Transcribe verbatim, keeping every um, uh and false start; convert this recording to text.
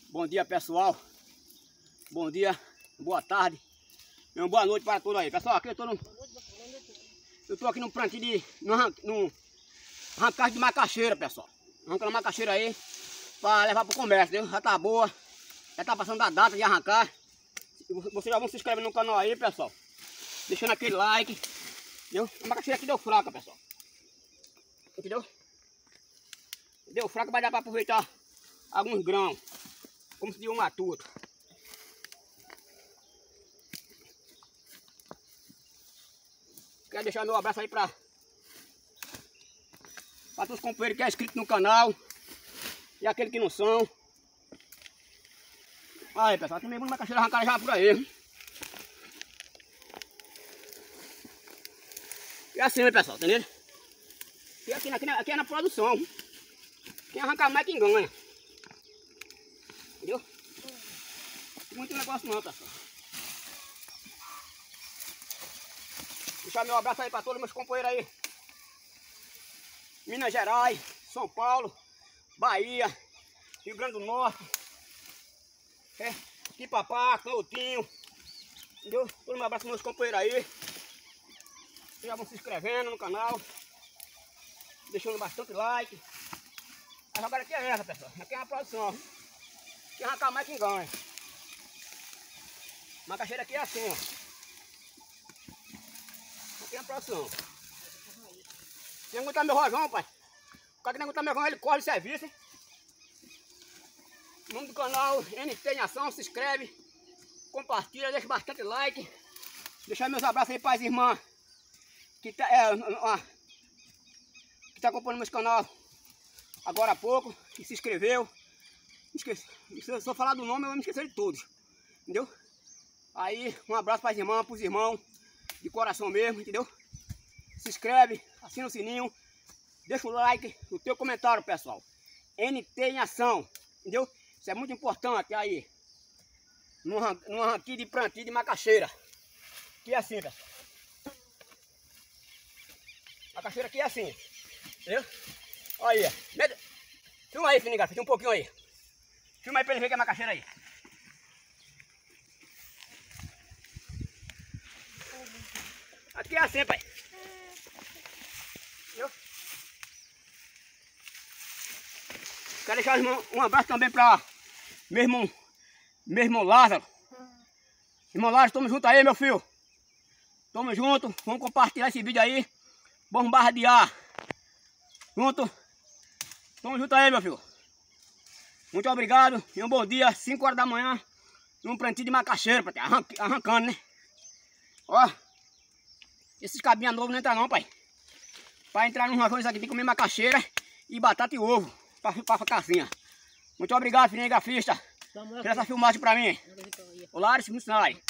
Bom dia, pessoal. Bom dia, boa tarde, uma boa noite para todos aí. Pessoal, aqui eu tô no, eu tô aqui no plantio de no, no arrancagem de macaxeira, pessoal. Arrancando macaxeira aí para levar para o comércio, entendeu? Já tá boa, já tá passando da data de arrancar. Vocês já vão se inscrever no canal aí, pessoal, deixando aquele like, entendeu? A macaxeira aqui deu fraca, pessoal, entendeu? Deu fraca, vai dar para aproveitar alguns grãos, como se diz um matuto. Quero deixar meu abraço aí para para todos os companheiros que é inscrito no canal e aqueles que não são. Aí, pessoal, tem meio uma macaxeira arrancada já por aí. E assim, né, pessoal, entendeu? E aqui, aqui, aqui é na produção. Quem arrancar mais quem ganha. Entendeu? Não tem muito negócio não, pessoal. Deixar meu abraço aí para todos meus companheiros aí. Minas Gerais, São Paulo, Bahia, Rio Grande do Norte, é, Quipapá, Cloutinho, entendeu? Todo meu abraço para meus companheiros aí. Vocês já vão se inscrevendo no canal, deixando bastante like. A jogada aqui é essa, pessoal. Aqui é uma produção. Quem arrancar mais quem ganha. A macaxeira aqui é assim, ó. Aqui é a produção. Quem aguentar meu rojão, pai. O cara que não aguentar meu rojão, ele corre o serviço, hein? Em nome do canal N T em Ação, se inscreve, compartilha, deixa bastante like. Deixar meus abraços aí para as irmãs que tá, é, ó, que tá acompanhando meus canal agora há pouco, que se inscreveu. Esqueci, se eu só falar do nome, eu vou me esquecer de todos. Entendeu? Aí, um abraço para as irmãs, para os irmãos, de coração mesmo, entendeu? Se inscreve, assina o sininho, deixa o like, o teu comentário, pessoal. N T em Ação, entendeu? Isso é muito importante aí, no, no arranque de plantio de macaxeira. Que é assim, pessoal. Macaxeira aqui é assim, entendeu? Olha aí, filma aí, Finigato, um pouquinho aí. Filma aí pra ele ver que é macaxeira aí. Aqui é assim, pai. Viu? Quero deixar um abraço também pra meu irmão, meu irmão Lázaro. Irmão Lázaro, tamo junto aí, meu filho. Tamo junto, vamos compartilhar esse vídeo aí. Bombardear. Junto. Tamo junto aí, meu filho. Muito obrigado e um bom dia, cinco horas da manhã, num plantio de macaxeira, arran arrancando, né? Ó, esses cabinhos novos não entram não, pai. Para entrar nos rojões aqui tem que comer macaxeira e batata e ovo, para pra ficar assim, ó. Muito obrigado, filhinha grafista, por essa filmagem pra mim. O Lares, muito sinal aí.